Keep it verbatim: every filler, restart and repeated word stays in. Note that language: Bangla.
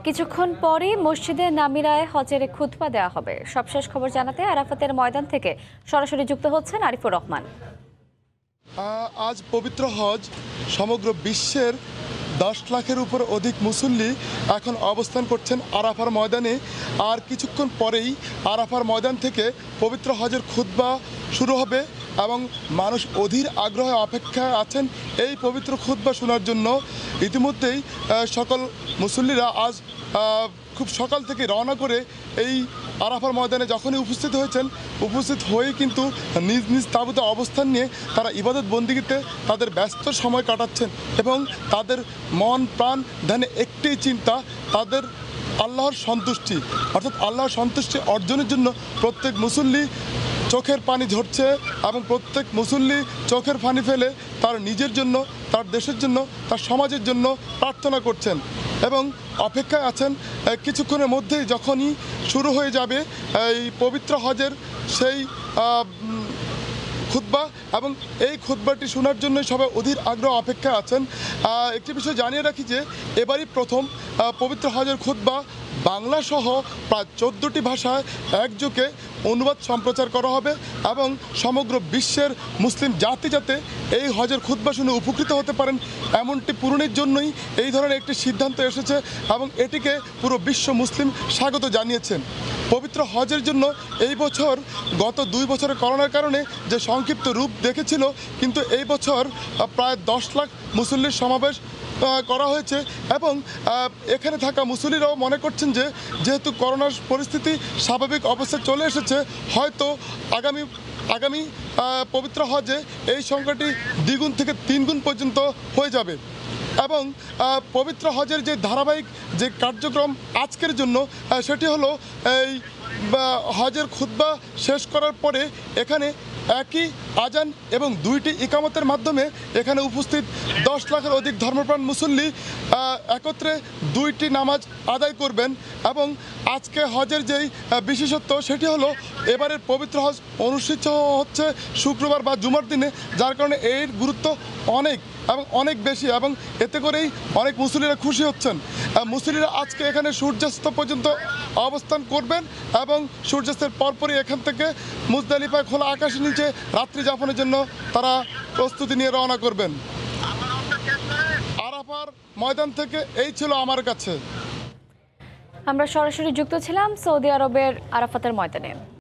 কিছুক্ষণ পরেই মসজিদে নামিরায় হজের খুতবা দেওয়া হবে। সবশেষ খবর জানাতে আরাফাতের ময়দান থেকে সরাসরি যুক্ত হচ্ছেন আরিফুর রহমান। আজ পবিত্র হজ সমগ্র বিশ্বের দশ লাখের উপর অধিক মুসল্লি এখন অবস্থান করছেন আরাফার ময়দানে। আর কিছুক্ষণ পরেই আরাফার ময়দান থেকে পবিত্র হজের খুতবা শুরু হবে এবং মানুষ অধীর আগ্রহে অপেক্ষায় আছেন এই পবিত্র খুতবা শোনার জন্য। ইতিমধ্যেই সকল মুসল্লিরা আজ খুব সকাল থেকে রওনা করে এই আরাফার ময়দানে যখনই উপস্থিত হয়েছেন, উপস্থিত হয়েই কিন্তু নিজ নিজ তাঁবুতে অবস্থান নিয়ে তারা ইবাদত বন্দিগিতে তাদের ব্যস্ত সময় কাটাচ্ছেন এবং তাদের মন প্রাণ ধ্যানে একটি চিন্তা, তাদের আল্লাহর সন্তুষ্টি, অর্থাৎ আল্লাহর সন্তুষ্টি অর্জনের জন্য প্রত্যেক মুসল্লি চোখের পানি ঝরছে এবং প্রত্যেক মুসল্লি চোখের পানি ফেলে তার নিজের জন্য, তার দেশের জন্য, তার সমাজের জন্য প্রার্থনা করছেন এবং অপেক্ষায় আছেন কিছুক্ষণের মধ্যেই যখনই শুরু হয়ে যাবে এই পবিত্র হজের সেই খুতবা এবং এই খুতবাটি শোনার জন্য সবাই অধীর আগ্রহ অপেক্ষায় আছেন। একটি বিষয় জানিয়ে রাখি যে এবারই প্রথম পবিত্র হজের খুতবা বাংলা সহ প্রায় চোদ্দোটি ভাষায় একযোগে অনুবাদ সম্প্রচার করা হবে এবং সমগ্র বিশ্বের মুসলিম জাতি যাতে এই হজের খুতবা শুনে উপকৃত হতে পারেন এমনটি পূরণের জন্যই এই ধরনের একটি সিদ্ধান্ত এসেছে এবং এটিকে পুরো বিশ্ব মুসলিম স্বাগত জানিয়েছেন। পবিত্র হজের জন্য এই বছর গত দুই বছরের করোনার কারণে যে সংক্ষিপ্ত রূপ দেখেছিল, কিন্তু এই বছর প্রায় দশ লাখ মুসল্লির সমাবেশ করা হয়েছে এবং এখানে থাকা মুসল্লিরাও মনে করছেন যে যেহেতু করোনার পরিস্থিতি স্বাভাবিক অবস্থায় চলে এসেছে, হয়তো আগামী আগামী পবিত্র হজে এই সংখ্যাটি দ্বিগুণ থেকে তিনগুণ পর্যন্ত হয়ে যাবে এবং পবিত্র হজের যে ধারাবাহিক যে কার্যক্রম আজকের জন্য সেটি হলো এই হজের খুতবা শেষ করার পরে এখানে একই আজান এবং দুইটি ইকামতের মাধ্যমে এখানে উপস্থিত দশ লাখের অধিক ধর্মপ্রাণ মুসল্লি একত্রে দুইটি নামাজ আদায় করবেন এবং আজকে হজের যেই বিশেষত্ব সেটি হলো এবারের পবিত্র হজ অনুষ্ঠিত হচ্ছে শুক্রবার বা জুমার দিনে, যার কারণে এর গুরুত্ব অনেক এবং অনেক বেশি এবং এতে করেই অনেক মুসল্লিরা খুশি হচ্ছেন। মুসল্লিরা আজকে এখানে সূর্যাস্ত পর্যন্ত অবস্থান করবেন এবং সূর্যাস্তের পরপরই এখান থেকে মুজদালিফায় খোলা আকাশের নিচে রাত্রি যাপনের জন্য তারা প্রস্তুতি নিয়ে রওনা করবেন। আরাফার ময়দান থেকে এই ছিল আমার কাছে। আমরা সরাসরি যুক্ত ছিলাম সৌদি আরবের আরাফাতের ময়দানে।